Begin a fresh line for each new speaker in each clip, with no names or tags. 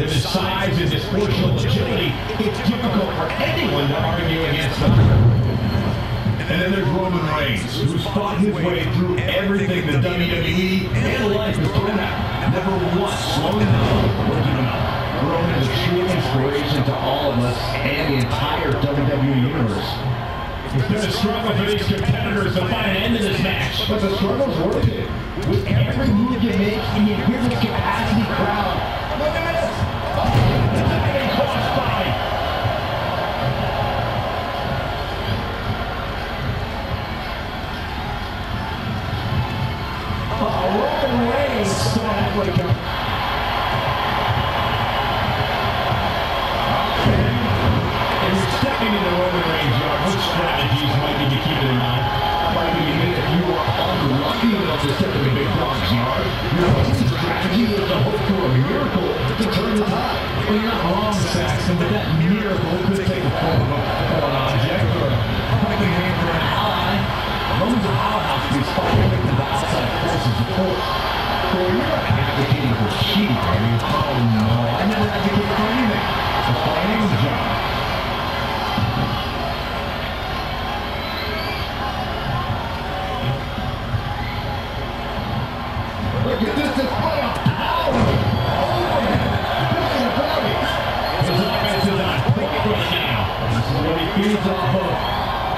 With his size and disproportional agility, it's difficult for anyone to argue against him. And then there's Roman Reigns, who's fought his way through everything the WWE and life has thrown at. Never once slowing down or giving up. Roman is a true inspiration to all of us and the entire WWE universe. It's been a struggle for these competitors to find an end to this match. But the struggle's worth it. With every move you make in the equipment capacity crowd. Look at this! Diving crossbody. Roman Reigns still halfway down. Stepping into Roman Reigns' yard, what strategies might need to keep it in mind? Might be if you are unlucky enough to step into Big Dog's yard, your only strategy is to hope for a miracle to turn the tide. Well, you're not wrong, Saxton, but that miracle could take the form of a foreign object or a helping hand from an ally. Roman's a powerhouse to be spotted victims of outside forces, of course. So you're not advocating for cheating, are you? Oh, no, I never advocate for anything. It's playing the job. Look at this display of power! Overhead! Belly to belly! His offense is on point right now. This is what he feeds off of.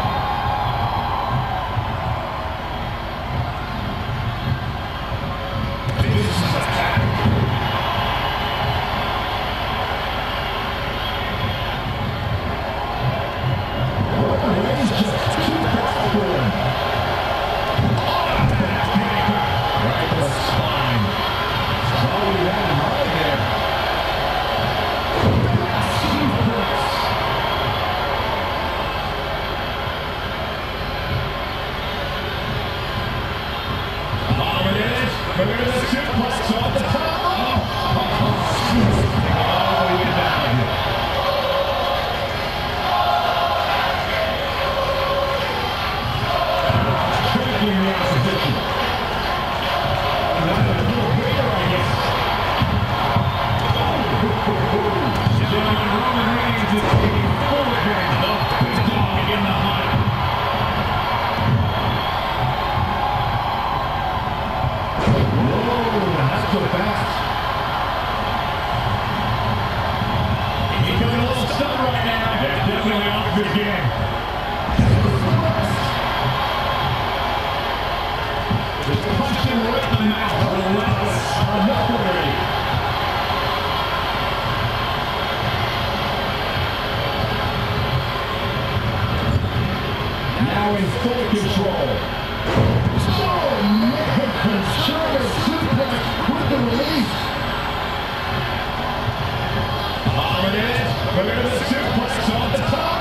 Now in full control. Oh, man, controller suplex with the release. Oh, it is. Look at the suplex off the top.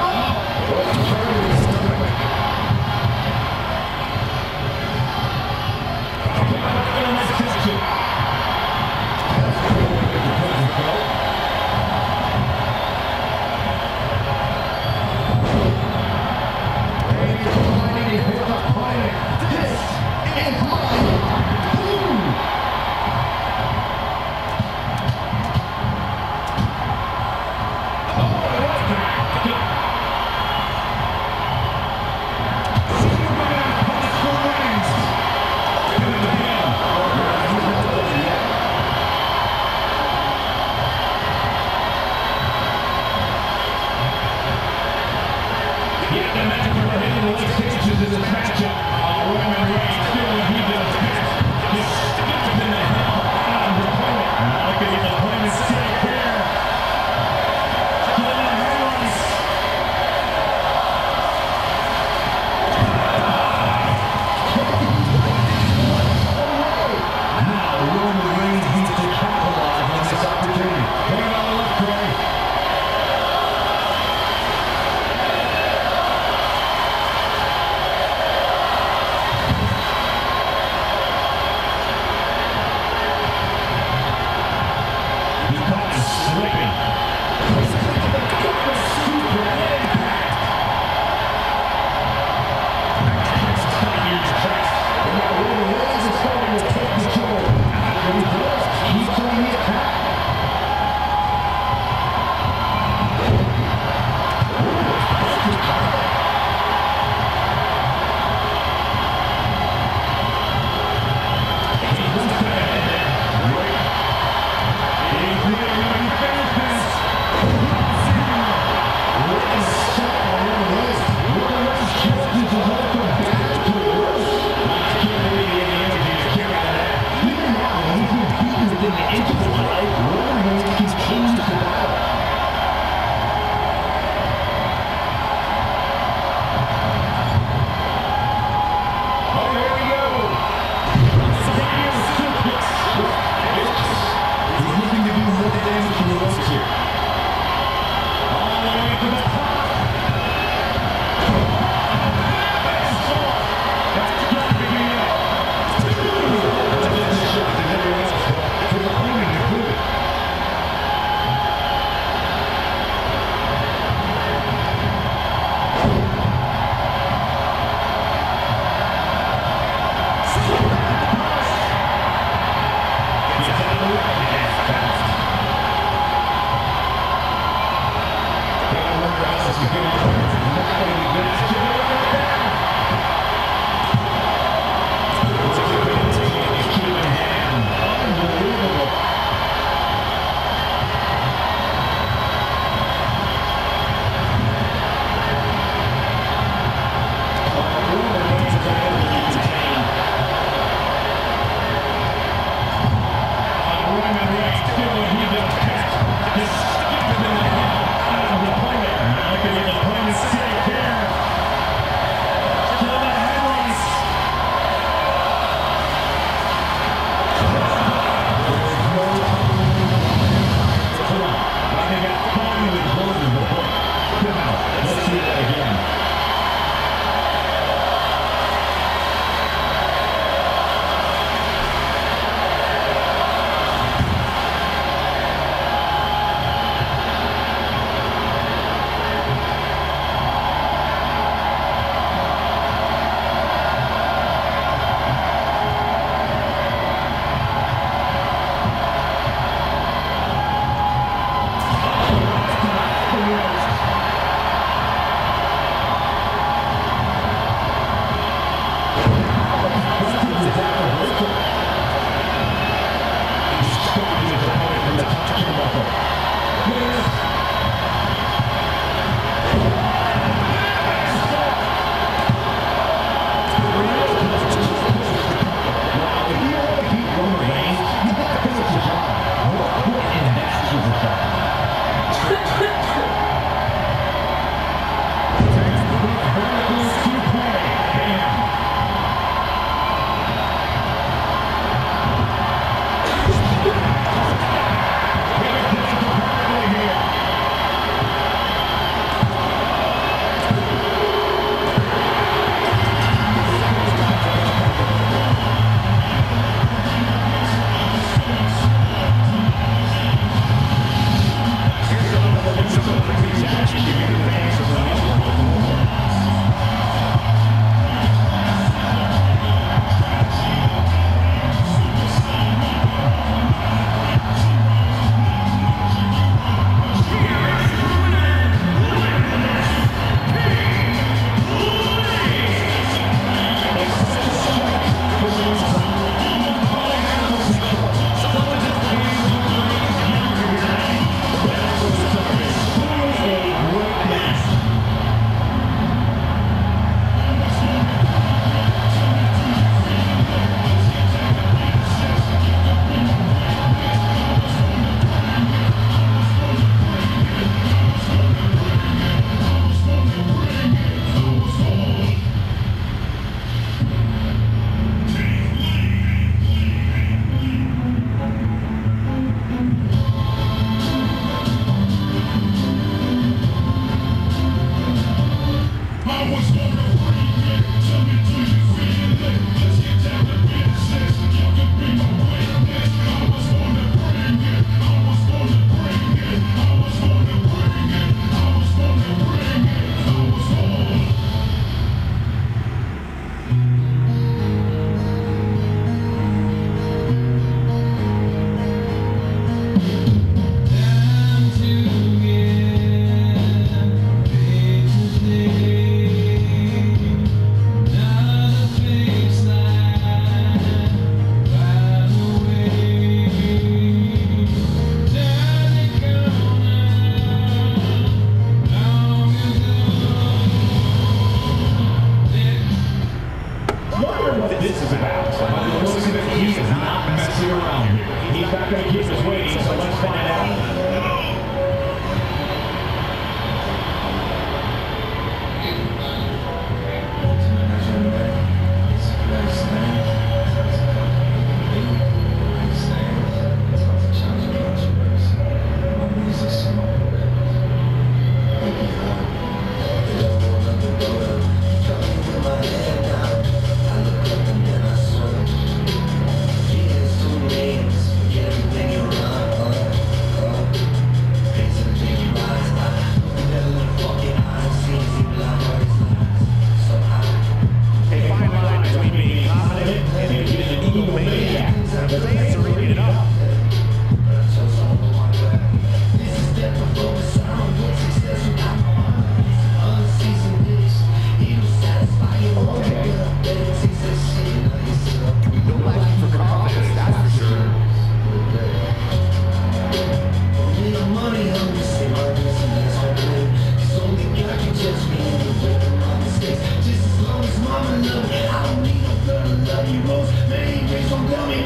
Fighting for the planet.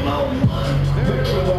There's the